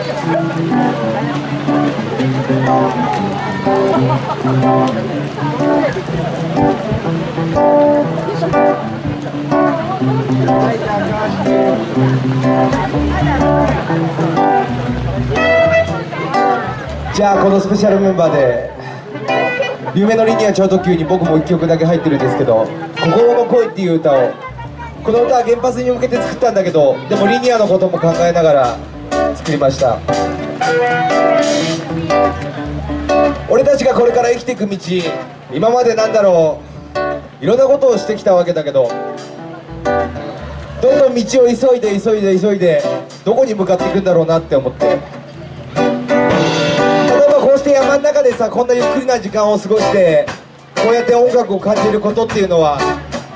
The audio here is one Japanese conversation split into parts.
じゃあこのスペシャルメンバーで夢のリニア超特急に僕も1曲だけ入ってるんですけど「心の声」っていう歌を、この歌は原発に向けて作ったんだけど、でもリニアのことも考えながら作りました。俺たちがこれから生きていく道、今までなんだろう、いろんなことをしてきたわけだけど、どんどん道を急いでどこに向かっていくんだろうなって思って、例えばこうして山の中でさ、こんなゆっくりな時間を過ごしてこうやって音楽を感じることっていうのは、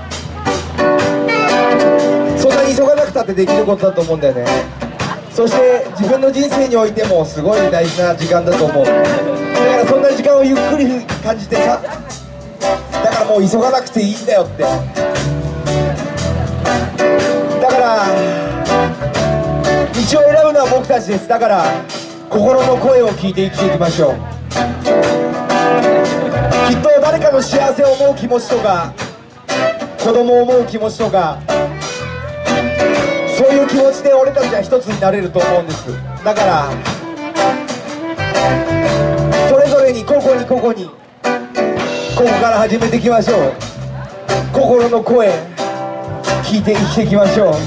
そんなに急がなくたってできることだと思うんだよね。そして自分の人生においてもすごい大事な時間だと思う。だからそんな時間をゆっくり感じてさ、だからもう急がなくていいんだよって。だから道を選ぶのは僕たちです。だから心の声を聞いて生きていきましょう。きっと誰かの幸せを思う気持ちとか、子供を思う気持ちとか、そういう気持ちで俺たちは一つになれると思うんです。だからそれぞれに個々にここから始めていきましょう。心の声聞いて生きていきましょう。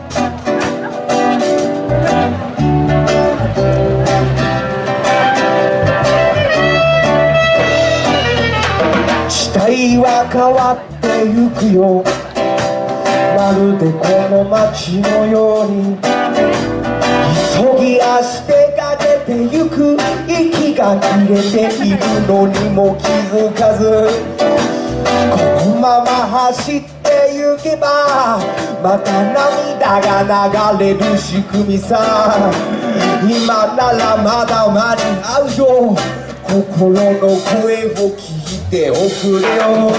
時代は変わってゆくよ、まるでこの街のように急ぎ足でかけてゆく、息が切れているのにも気づかず、このまま走ってゆけばまた涙が流れる仕組みさ。今ならまだ間に合うよ、心の声を聞いておくれよ。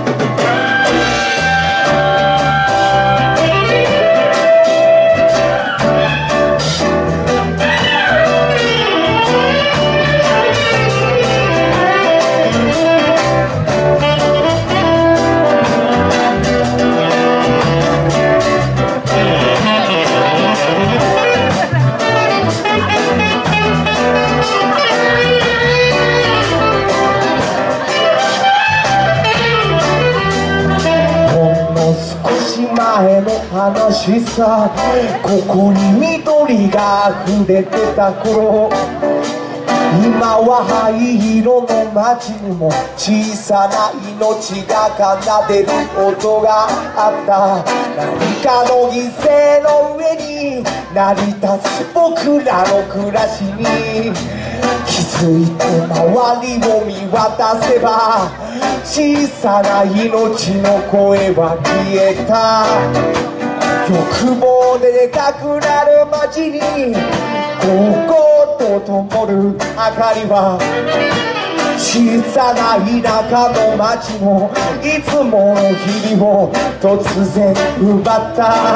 前の話さ、ここに緑が溢れてた頃、今は灰色の街にも小さな命が奏でる音があった。何かの犠牲の上に成り立つ僕らの暮らしに気づいて周りを見渡せば、小さな命の声は消えた。欲望ででかくなる街にこうと灯る明かりは、小さな田舎の街もいつもの日々を突然奪った。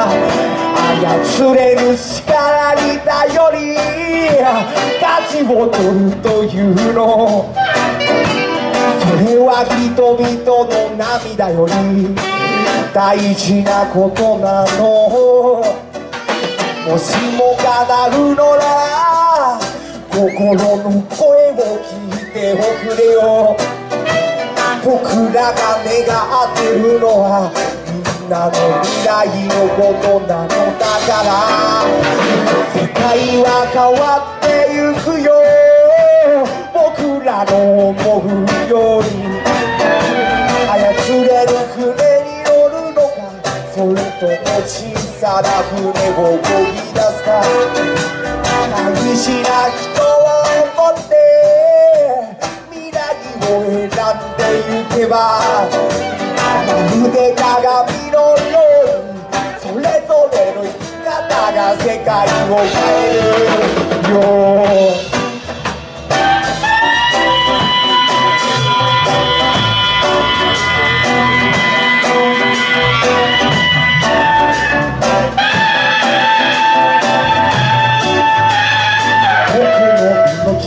操れる力に頼り勝ちを取るというの、それは人々の涙より大事なことなの。もしも叶うのなら心の声を聞いておくれよ。僕らが願ってるのはみんなの未来のことなのだから。世界は変わってゆくよ、僕らの思うように。操れる船に乗るのか、それとも小さな船を漕ぎ出すか。大事な人を思って未来を選んでゆけば、まるで鏡のようにそれぞれの生き方が世界を変えるよ。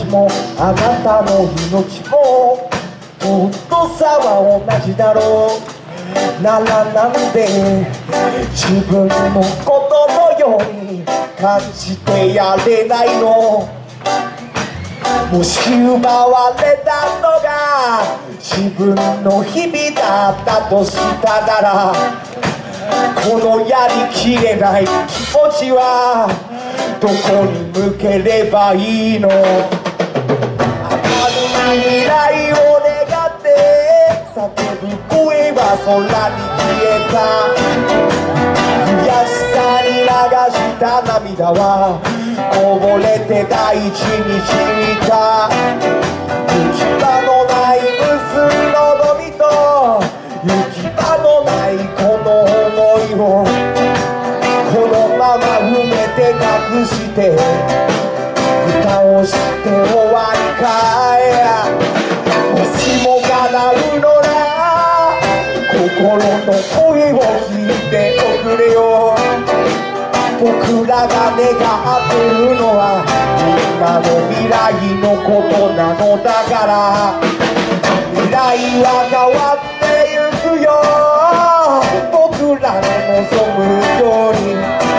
もあなたの命も尊さは同じだろうならなんで自分のことのように感じてやれないのもし奪われたのが自分の日々だったとしたならこのやりきれない気持ちはどこに向ければいいの明るい未来を願って叫ぶ声は空に消えた悔しさに流した涙はこぼれて大地に染みた行き場のない無数ののみと行き場のないこの想いをこのまま埋めて隠して蓋をして終わりかもしも叶うのなら心の声を聞いておくれよ僕らが願ってるのはみんなの未来のことなのだから未来は変わってゆくよ僕らの望むように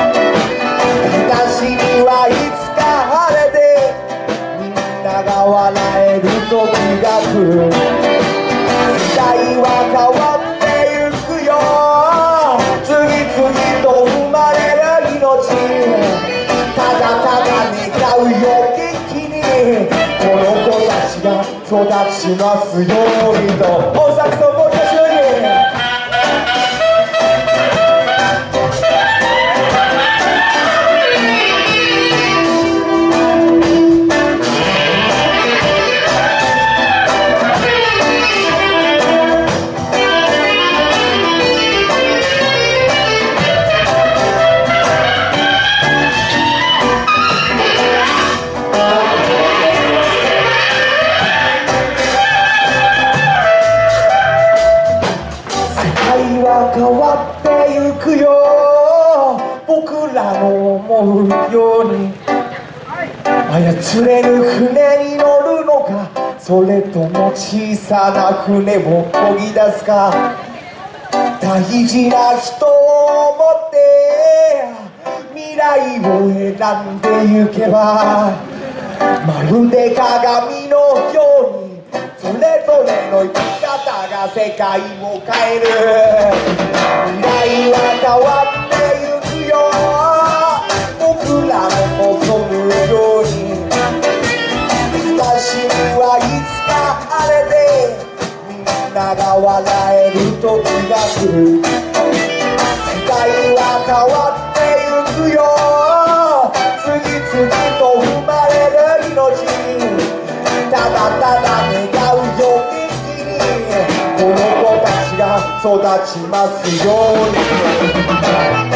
私にはいつか晴れてみんなが笑える時が来る時代は変わってゆくよ次々と生まれる命ただただ願うよ元気にこの子たちが育ちますようにと大崎と森田修理変わってゆくよ僕らの思うように操れる船に乗るのかそれとも小さな船を漕ぎ出すか大事な人を思って未来を選んでゆけばまるで鏡のようにそれぞれの生き方が世界を変える未来は変わってゆくよ僕らの望むように私にはいつか晴れてみんなが笑える時が来る世界は変わってゆくよ次々と生まれる命ただただ願うよ元気にこの子たちが育ちますように